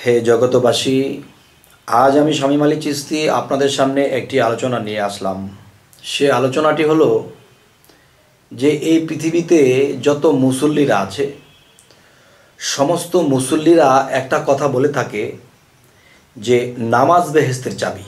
হে জগতবাসী, আজ আমি শামীম আলী চিশতি আপনাদের সামনে একটি আলোচনা নিয়ে আসলাম। সে আলোচনাটি হলো যে এই পৃথিবীতে যত মুসল্লিরা আছে সমস্ত মুসল্লিরা একটা কথা বলে থাকে যে নামাজ বেহেশতের চাবি।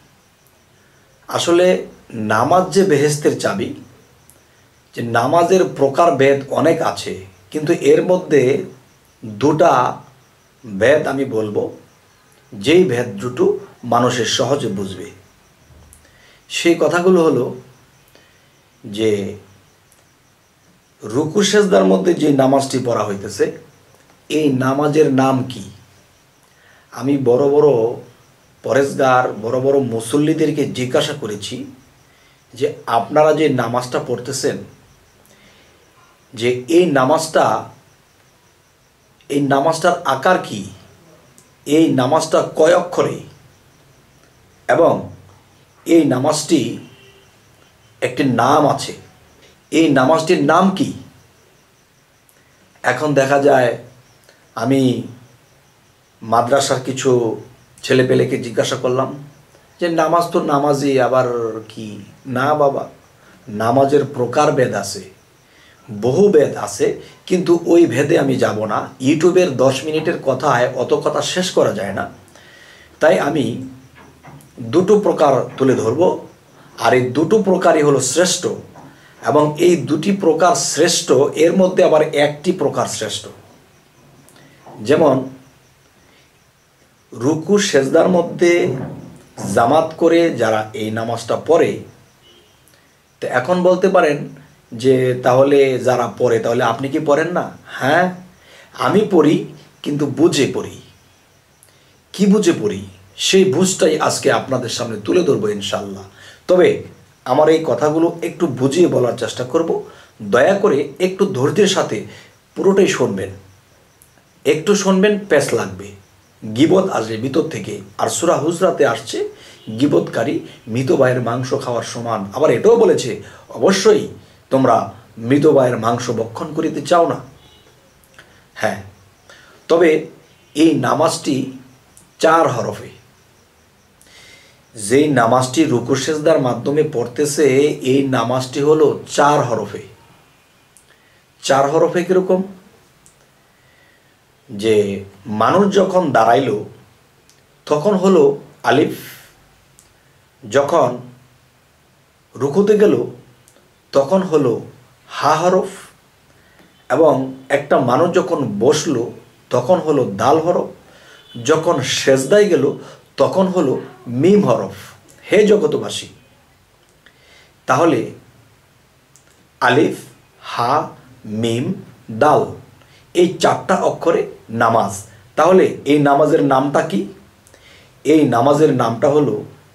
আসলে নামাজ যে বেহেশতের চাবি, যে নামাজের প্রকারভেদ অনেক আছে, কিন্তু এর মধ্যে দুটা ভেদ আমি বলবো, যেই ভেদ দুটো মানুষের সহজে বুঝবে। সেই কথাগুলো হলো যে রুকু সেজদার মধ্যে যে নামাজটি পড়া হইতেছে, এই নামাজের নাম কি? আমি বড় বড় পরেজগার, বড় বড় মুসল্লিদেরকে জিজ্ঞাসা করেছি যে আপনারা যে নামাজটা পড়তেছেন, যে এই নামাজটার আকার কি, এই নামাজটা কয় অক্ষরে, এবং এই নামাজটি একটি নাম আছে, এই নামাজটির নাম কি? এখন দেখা যায় আমি মাদ্রাসার কিছু ছেলেপেলেকে জিজ্ঞাসা করলাম যে নামাজ তো নামাজই, আবার কি? না বাবা, নামাজের প্রকারভেদ আছে, বহু ভেদ আছে, কিন্তু ওই ভেদে আমি যাব না। ইউটিউবের 10 মিনিটের কথায় অত কথা শেষ করা যায় না, তাই আমি দুটো প্রকার তুলে ধরব। আর এই দুটো প্রকারই হলো শ্রেষ্ঠ, এবং এই দুটি প্রকার শ্রেষ্ঠ, এর মধ্যে আবার একটি প্রকার শ্রেষ্ঠ। যেমন রুকু সেজদার মধ্যে জামাত করে যারা এই নামাজটা পড়ে, তো এখন বলতে পারেন যে তাহলে যারা পড়ে, তাহলে আপনি কি পড়েন না? হ্যাঁ, আমি পড়ি, কিন্তু বুঝে পড়ি। কি বুঝে পড়ি? সেই বুঝটাই আজকে আপনাদের সামনে তুলে ধরবো ইনশাল্লাহ। তবে আমার এই কথাগুলো একটু বুঝিয়ে বলার চেষ্টা করব। দয়া করে একটু ধৈর্যের সাথে পুরোটাই শুনবেন। একটু শুনবেন, প্যাস লাগবে। গীবত আসবে ভিতর থেকে, আর সূরা হুজরাতে আসছে গীবতকারী মৃত ভাইয়ের মাংস খাওয়ার সমান। আবার এটাও বলেছে অবশ্যই তোমরা মৃত ভাইয়ের মাংস ভক্ষণ করিতে চাও না। হ্যাঁ, তবে এই নামাজটি 4 হরফে। যেই নামাজটি রুকু সেজদার মাধ্যমে পড়তেছে, এই নামাজটি হলো 4 হরফে। 4 হরফে কিরকম? যে মানুষ যখন দাঁড়াইল তখন হলো আলিফ, যখন রুকুতে গেল তখন হলো হা হরফ, এবং একটা মানুষ যখন বসলো তখন হলো দাল হরফ, যখন সেজদায় গেল তখন হলো মিম হরফ। হে জগতবাসী, তাহলে আলিফ, হা, মিম, দাল, এই 4টা অক্ষরে নামাজ। তাহলে এই নামাজের নামটা কি? এই নামাজের নামটা হলো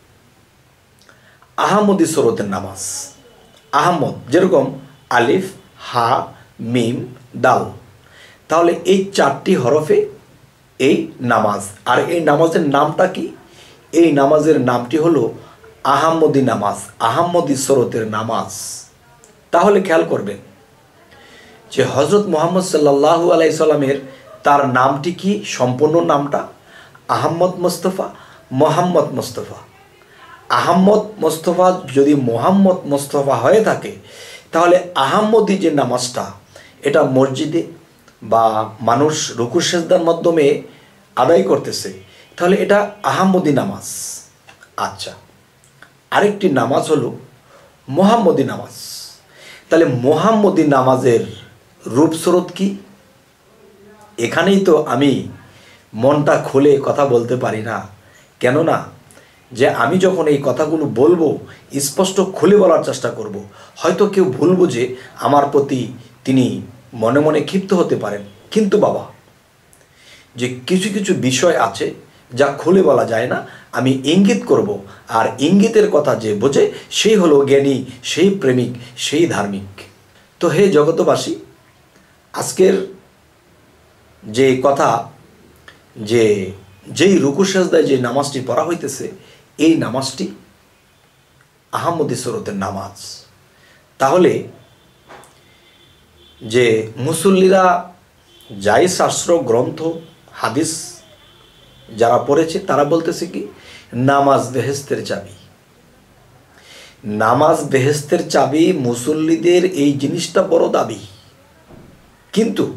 আহমদি সুরতের নামাজ। আহমদ, যেরকম আলিফ, হা, মিম, দাল। তাহলে এই 4টি হরফে এই নামাজ। আর এই নামাজের নামটা কি? এই নামাজের নামটি হলো আহমদি নামাজ, আহমদি সুরতের নামাজ। তাহলে খেয়াল করবেন যে হযরত মুহাম্মদ সাল্লাল্লাহু আলাইহি সাল্লামের তার নামটি কি? সম্পূর্ণ নামটা আহমদ মুস্তফা, মোহাম্মদ মুস্তফা। আহমদ মুস্তফা যদি মোহাম্মদ মুস্তফা হয়ে থাকে, তাহলে আহমদি যে নামাজটা, এটা মসজিদে বা মানুষ রুকু সেজদার মাধ্যমে আদায় করতেছে, তাহলে এটা আহমদি নামাজ। আচ্ছা, আরেকটি নামাজ হলো মোহাম্মদি নামাজ। তাহলে মোহাম্মদি নামাজের রূপস্বরূপ কি? এখানেই তো আমি মনটা খুলে কথা বলতে পারি না। কেননা যে আমি যখন এই কথাগুলো বলবো, স্পষ্ট খুলে বলার চেষ্টা করব, হয়তো কেউ ভুল বুঝে আমার প্রতি তিনি মনে মনে ক্ষিপ্ত হতে পারেন। কিন্তু বাবা, যে কিছু কিছু বিষয় আছে যা খুলে বলা যায় না, আমি ইঙ্গিত করব, আর ইঙ্গিতের কথা যে বোঝে সেই হলো জ্ঞানী, সেই প্রেমিক, সেই ধার্মিক। তো হে জগতবাসী, আজকের যে কথা, যে যেই রুকু সেজদায় যে নামাজটি পড়া হইতেছে, এই নামাজটি আহমদি সুরতের নামাজ। তাহলে যে মুসল্লিরা যাই শাস্ত্র গ্রন্থ হাদিস যারা পড়েছে তারা বলতেছে কি, নামাজ বেহেশতের চাবি। নামাজ বেহেশতের চাবি, মুসল্লিদের এই জিনিসটা বড় দাবি। কিন্তু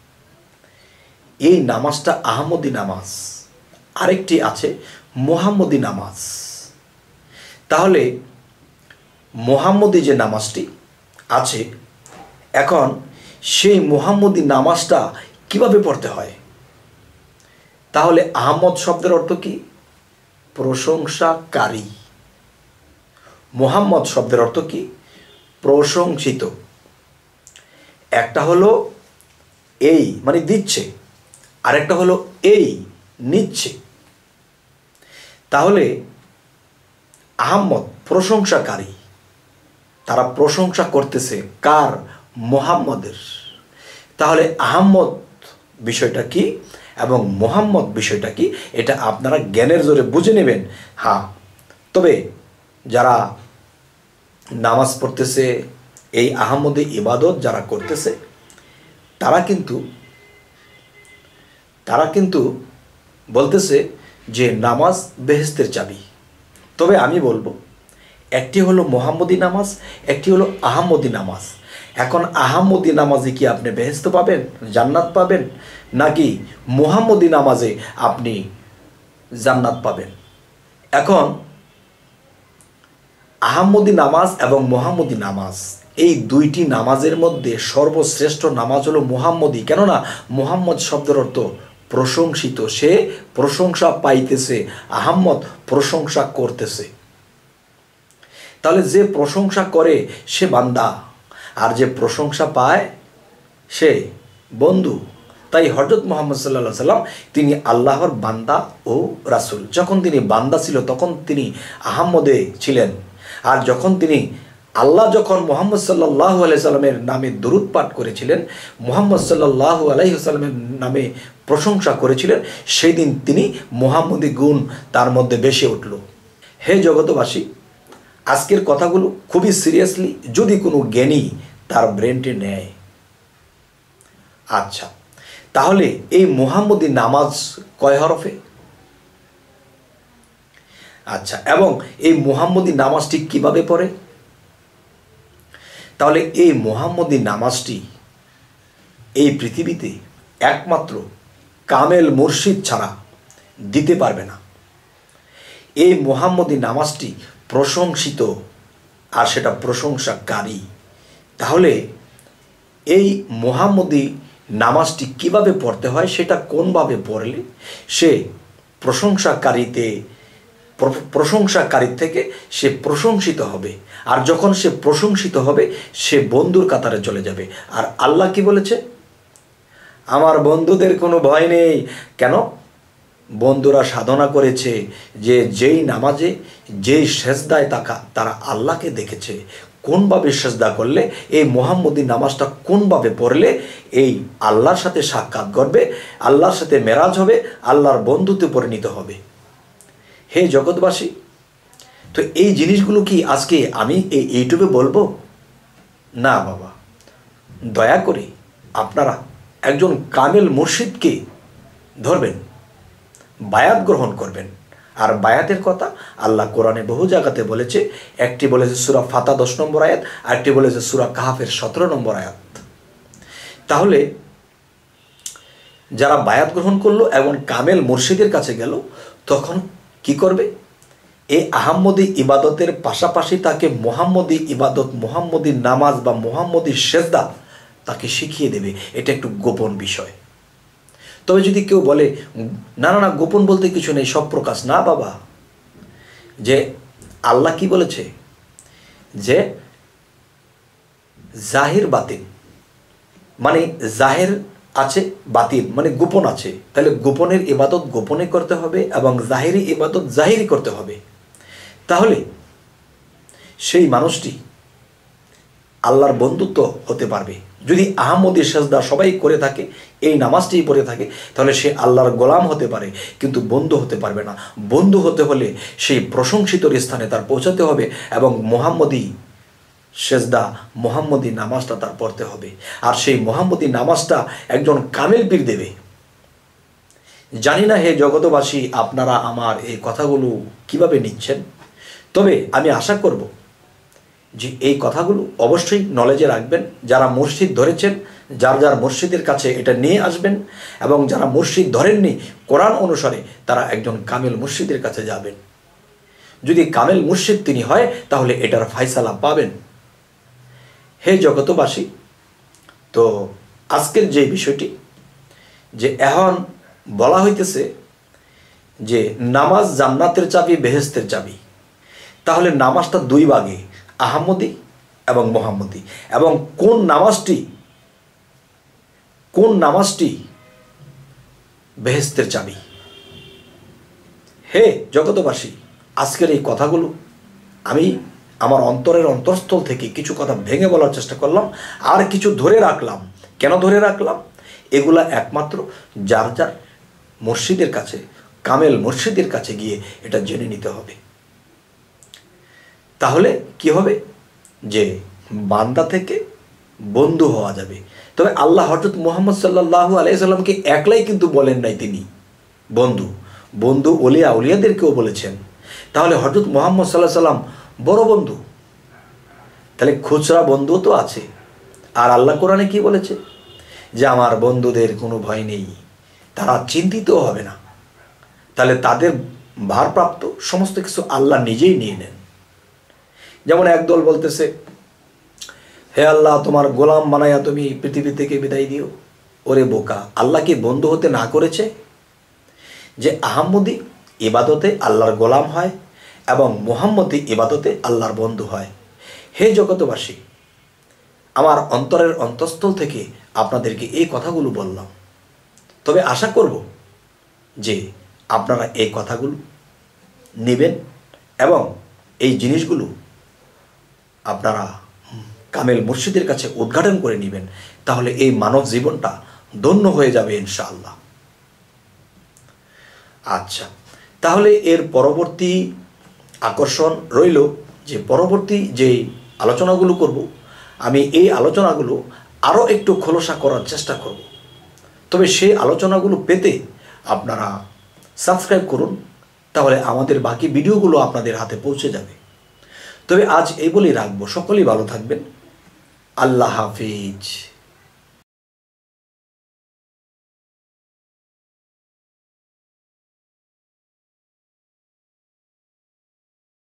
এই নামাজটা আহমদী নামাজ, আরেকটি আছে মুহাম্মদী নামাজ। তাহলে মুহাম্মদী যে নামাজটি আছে, এখন সেই মুহাম্মদী নামাজটা কিভাবে পড়তে হয়? তাহলে আহমদ শব্দের অর্থ কি? প্রশংসাকারী। মুহাম্মদ শব্দের অর্থ কি? প্রশংসিত। একটা হলো এই মানে দিচ্ছে, আরেকটা হলো এই নিচ্ছে। তাহলে আহমদ প্রশংসাকারী, তারা প্রশংসা করতেছে কার? মুহাম্মদের। তাহলে আহমদ বিষয়টা কি এবং মুহাম্মদ বিষয়টা কি, এটা আপনারা জ্ঞানের জোরে বুঝে নেবেন। হ্যাঁ, তবে যারা নামাজ পড়তেছে, এই আহমদী ইবাদত যারা করতেছে, তারা কিন্তু বলতেছে যে নামাজ বেহেশতের চাবি। তবে আমি বলবো, একটি হলো মুহাম্মদী নামাজ, একটি হলো আহমদী নামাজ। এখন আহমদী নামাজে কি আপনি বেহেশত পাবেন, জান্নাত পাবেন, নাকি মুহাম্মদী নামাজে আপনি জান্নাত পাবেন? এখন আহমদী নামাজ এবং মুহাম্মদী নামাজ, এই দুইটি নামাজের মধ্যে সর্বশ্রেষ্ঠ নামাজ হলো মুহাম্মদী। কেননা মুহাম্মদ শব্দের অর্থ প্রশংসিত, সে প্রশংসা পাইতেছে, আহমদ প্রশংসা করতেছে। তাহলে যে প্রশংসা করে সে বান্দা, আর যে প্রশংসা পায় সে বন্ধু। তাই হযরত মুহাম্মদ সাল্লাল্লাহু আলাইহি সাল্লাম তিনি আল্লাহর বান্দা ও রাসূল। যখন তিনি বান্দা ছিল তখন তিনি আহমদে ছিলেন, আর যখন মুহাম্মদ সাল্লাল্লাহু আলাইহি সাল্লামের নামে দরুদ পাঠ করেছিলেন, মুহাম্মদ সাল্লাল্লাহু আলাইহি সাল্লামের নামে প্রশংসা করেছিলেন, সেই দিন তিনি মুহাম্মদী গুণ তার মধ্যে বেশি উঠল। হে জগতবাসী, আজকের কথাগুলো খুবই সিরিয়াসলি যদি কোনো জ্ঞানী তার ব্রেনটি নেয়। আচ্ছা, তাহলে এই মুহাম্মদী নামাজ কয় হরফে? আচ্ছা, এবং এই মুহাম্মদী নামাজটি কিভাবে পড়ে? তাহলে এই মুহাম্মদী নামাজটি এই পৃথিবীতে একমাত্র কামেল মুর্শিদ ছাড়া দিতে পারবে না। এই মুহাম্মদী নামাজটি প্রশংসিত, আর সেটা প্রশংসাকারী। তাহলে এই মুহাম্মদী নামাজটি কিভাবে পড়তে হয়, সেটা কোনভাবে পড়লে সে প্রশংসাকারী থেকে সে প্রশংসিত হবে, আর যখন সে প্রশংসিত হবে সে বন্ধুর কাতারে চলে যাবে। আর আল্লাহ কি বলেছে? আমার বন্ধুদের কোনো ভয় নেই। কেন? বন্ধুরা সাধনা করেছে যে যেই নামাজে যেই সেজদায় তারা আল্লাহকে দেখেছে, কোনভাবে সেজদা করলে, এই মুহাম্মদী নামাজটা কোনভাবে পড়লে এই আল্লাহর সাথে সাক্ষাৎ করবে, আল্লাহর সাথে মেরাজ হবে, আল্লাহর বন্ধুতে পরিণত হবে। হে জগৎবাসী, তো এই জিনিসগুলো কি আজকে আমি এই ইউটিউবে বলবো? না বাবা, দয়া করে আপনারা একজন কামেল মুর্শিদকে ধরবেন, বায়াত গ্রহণ করবেন। আর বায়াতের কথা আল্লাহ কোরআনে বহু জায়গাতে বলেছে। একটি বলেছে সূরা ফাতা 10 নম্বর আয়াত, আরেকটি বলেছে সূরা কাহফের 17 নম্বর আয়াত। তাহলে যারা বায়াত গ্রহণ করলো এবং কামেল মুর্শিদের কাছে গেল, তখন কি করবে? এই আহমদী ইবাদতের পাশাপাশি তাকে মুহাম্মদী ইবাদত, মুহাম্মদী নামাজ বা মুহাম্মদী সেজদা তাকে শিখিয়ে দেবে। এটা একটু গোপন বিষয়। তবে যদি কেউ বলে না না না, গোপন বলতে কিছু নেই, সব প্রকাশ, না বাবা। যে আল্লাহ কি বলেছে? যে জাহির বাতিন, মানে জাহের আছে, বাতিন মানে গোপন আছে। তাহলে গোপনের ইবাদত গোপনে করতে হবে এবং জাহিরি ইবাদত জাহিরি করতে হবে। তাহলে সেই মানুষটি আল্লাহর বন্ধুত্ব হতে পারবে। যদি আহমদী সেজদা সবাই করে থাকে, এই নামাজটিই পড়ে থাকে, তাহলে সে আল্লাহর গোলাম হতে পারে, কিন্তু বন্ধু হতে পারবে না। বন্ধু হতে হলে সেই প্রশংসিতর স্থানে তার পৌঁছাতে হবে এবং মুহাম্মদী সেজদা, মুহাম্মদী নামাজটা তার পড়তে হবে। আর সেই মুহাম্মদী নামাজটা একজন কামেল পীর দেবে। জানি না হে জগতবাসী আপনারা আমার এই কথাগুলো কিভাবে নিচ্ছেন, তবে আমি আশা করব যে এই কথাগুলো অবশ্যই নলেজে রাখবেন। যারা মসজিদ ধরেছেন, যার যার মসজিদের কাছে এটা নিয়ে আসবেন, এবং যারা মসজিদ ধরেননি কোরআন অনুসারে, তারা একজন কামেল মুর্শিদের কাছে যাবেন। যদি কামেল মুর্শিদ তিনি হয়, তাহলে এটার ফায়সালা পাবেন। হে জগতবাসী, তো আজকের যে বিষয়টি, যে এখন বলা হইতেছে যে নামাজ জান্নাতের চাবি, বেহেশতের চাবি। তাহলে নামাজটা দুই ভাগে, আহমদি এবং মোহাম্মদি। এবং কোন নামাজটি বেহেশতের চাবি? হে জগতবাসী, আজকের এই কথাগুলো আমি আমার অন্তরের অন্তরস্থল থেকে কিছু কথা ভেঙে বলার চেষ্টা করলাম, আর কিছু ধরে রাখলাম। কেন ধরে রাখলাম? এগুলা একমাত্র যার যার মসজিদের কাছে, কামেল মসজিদের কাছে গিয়ে এটা জেনে নিতে হবে। তাহলে কি হবে? যে বান্দা থেকে বন্ধু হওয়া যাবে। তবে আল্লাহ হযরত মুহাম্মদ সাল্লাল্লাহু আলাইহি সাল্লামকে একলাই কিন্তু বলেন নাই, তিনি বন্ধু উলিয়াদেরকেও বলেছেন। তাহলে হযরত মুহাম্মদ সাল্লাল্লাহু আলাইহি সাল্লাম বড় বন্ধু। তাহলে খুচরা বন্ধু তো আছে। আর আল্লাহ কোরআনে কি বলেছে? যে আমার বন্ধুদের কোনো ভয় নেই, তারা চিন্তিত হবে না। তাহলে তাদের ভারপ্রাপ্ত সমস্ত কিছু আল্লাহ নিজেই নিয়ে নেন। যেমন একদল বলতেছে, হে আল্লাহ, তোমার গোলাম বানাইয়া তুমি পৃথিবী থেকে বিদায় দিও। ওরে বোকা, আল্লাহ কি বন্ধু হতে না করেছে? যে আহমদি ইবাদতে আল্লাহর গোলাম হয় এবং মুহাম্মদি ইবাদতে আল্লাহর বন্ধু হয়। হে জগতবাসী, আমার অন্তরের অন্তঃস্থল থেকে আপনাদেরকে এই কথাগুলো বললাম। তবে আশা করব যে আপনারা এই কথাগুলো নেবেন এবং এই জিনিসগুলো আপনারা কামেল মুর্শিদের কাছে উদ্ঘাটন করে নেবেন। তাহলে এই মানব জীবনটা ধন্য হয়ে যাবে ইনশাআল্লাহ। আচ্ছা, তাহলে এর পরবর্তী আকর্ষণ রইল যে পরবর্তী যে আলোচনাগুলো করব, আমি এই আলোচনাগুলো আরও একটু খোলসা করার চেষ্টা করব। তবে সেই আলোচনাগুলো পেতে আপনারা সাবস্ক্রাইব করুন, তাহলে আমাদের বাকি ভিডিওগুলো আপনাদের হাতে পৌঁছে যাবে। তবে আজ এই বলেই রাখবো, সকলেই ভালো থাকবেন। আল্লাহ হাফিজ।